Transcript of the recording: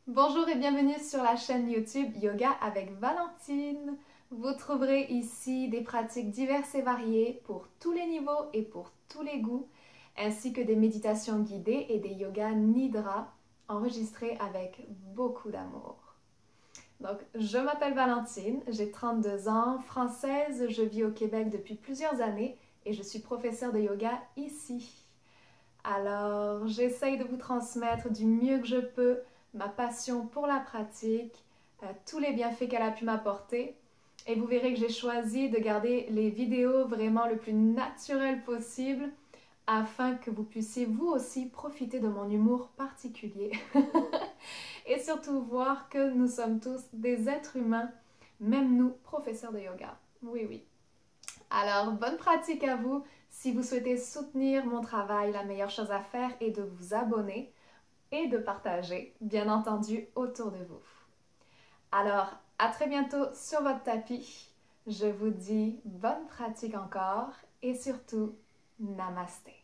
Bonjour et bienvenue sur la chaîne YouTube Yoga avec Valentine. Vous trouverez ici des pratiques diverses et variées pour tous les niveaux et pour tous les goûts, ainsi que des méditations guidées et des yogas nidra enregistrés avec beaucoup d'amour. Donc, je m'appelle Valentine, j'ai 32 ans, française, je vis au Québec depuis plusieurs années et je suis professeure de yoga ici. Alors, j'essaye de vous transmettre du mieux que je peux ma passion pour la pratique, tous les bienfaits qu'elle a pu m'apporter. Et vous verrez que j'ai choisi de garder les vidéos vraiment le plus naturel possible afin que vous puissiez vous aussi profiter de mon humour particulier. Et surtout voir que nous sommes tous des êtres humains, même nous, professeurs de yoga. Oui, oui. Alors, bonne pratique à vous. Si vous souhaitez soutenir mon travail, la meilleure chose à faire est de vous abonner et de partager, bien entendu, autour de vous. Alors, à très bientôt sur votre tapis. Je vous dis bonne pratique encore et surtout, namasté.